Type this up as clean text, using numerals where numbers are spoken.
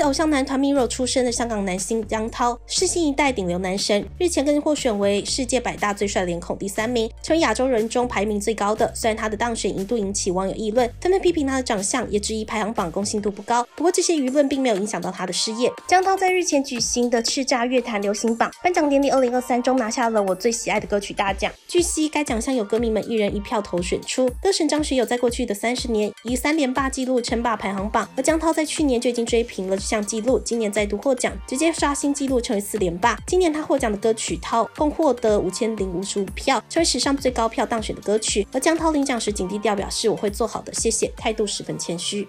偶像男团 Mirror 出身的香港男星姜涛，是新一代顶流男神，日前更获选为世界100大最帅脸孔第3名，成为亚洲人中排名最高的。虽然他的当选一度引起网友议论，纷纷批评他的长相，也质疑排行榜公信度不高。不过这些舆论并没有影响到他的事业。姜涛在日前举行的叱咤乐坛流行榜颁奖典礼2023中拿下了我最喜爱的歌曲大奖。据悉，该奖项由歌迷们1人1票投选出。歌神张学友在过去的30年以3连霸纪录称霸排行榜，而姜涛在去年就已经追平了这项纪录，今年再度获奖，直接刷新纪录成为4连霸。今年他获奖的歌曲《涛》共获得5055票，成为史上最高票当选的歌曲。而姜涛领奖时紧低调表示：“我会做好的，谢谢。”态度十分谦虚。